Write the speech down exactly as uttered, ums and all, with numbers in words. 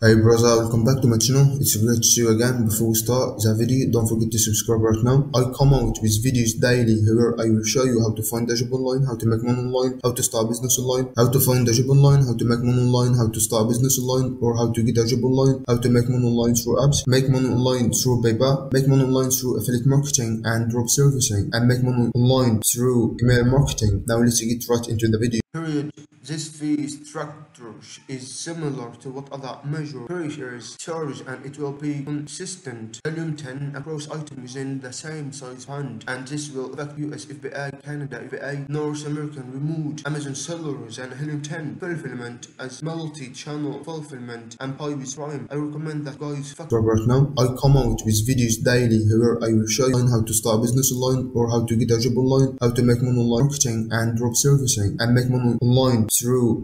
Hey brother, welcome back to my channel. It's great to see you again. Before we start the video, don't forget to subscribe right now. I come out with videos daily where I will show you how to find a job online, how to make money online, how to start a business online, how to find a job online, how to make money online, how to start a business online, or how to get a job online, how to make money online through apps, make money online through PayPal, make money online through affiliate marketing and drop servicing, and make money online through email marketing. Now let's get right into the video. Period. This fee structure is similar to what other major publishers charge, and it will be consistent. Volume ten across items within the same size band, and this will affect U S F B A, Canada F B A, North American remote, Amazon sellers, and Helium ten fulfillment as multi-channel fulfillment and Pybus Prime. I recommend that guys fuck right now. I come out with videos daily where I will show you how to start a business online, or how to get a job online, how to make money online marketing and drop servicing, and make money online through